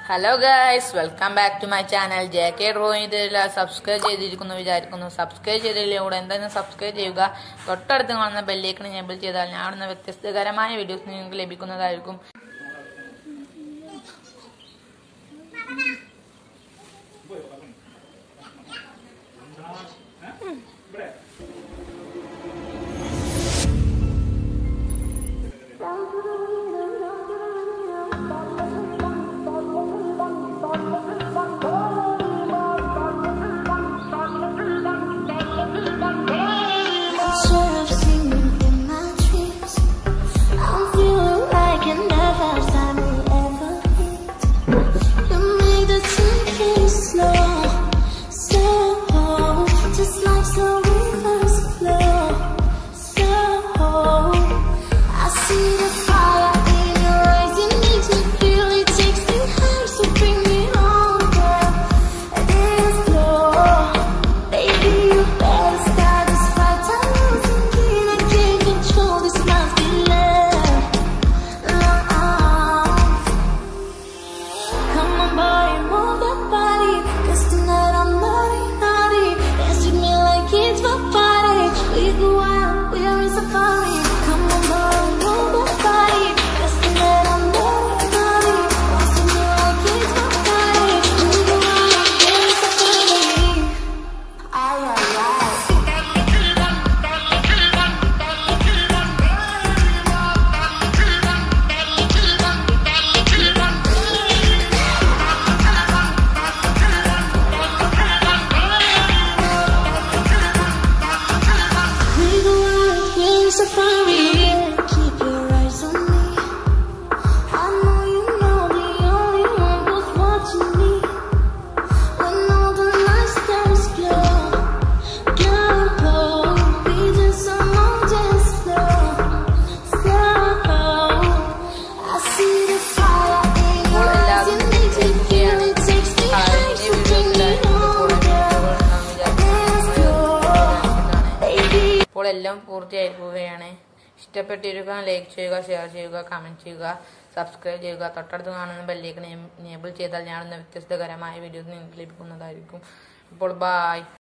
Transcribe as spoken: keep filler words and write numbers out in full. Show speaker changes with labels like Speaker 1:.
Speaker 1: Hello guys, welcome back to my channel. J K Drawing ഇതിൽ subscribe ചെയ്തിരിക്കുന്നു വിചാരിക്കുന്നു. Subscribe ചെയ്തില്ലെങ്കിൽ എന്തായാലും സബ്സ്ക്രൈബ് ചെയ്യുക. തൊട്ടടുത്ത് കാണുന്ന ബെൽ ഐക്കൺ എനേബിൾ ചെയ്താൽ ഞാനിടുന്ന വ്യത്യസ്തകരമായ വീഡിയോസ് നിങ്ങൾക്ക് ലഭിക്കുന്നതായിരിക്കും. എല്ലാം പൂർത്തിയായിരിക്കുകയാണ്. ഇഷ്ടപ്പെട്ടിരിക്കുക ലൈക്ക് ചെയ്യുക, ഷെയർ ചെയ്യുക, കമന്റ് ചെയ്യുക, സബ്സ്ക്രൈബ് ചെയ്യുക. തൊട്ടടുത്ത് കാണുന്ന ബെൽ ഐക്കൺ എനേബിൾ ചെയ്താൽ ഞാനിടുന്ന വ്യത്യസ്തകരമായ വീഡിയോസ് നിങ്ങൾക്ക് ലഭിക്കുന്നതായിരിക്കും. അപ്പോൾ ബൈ.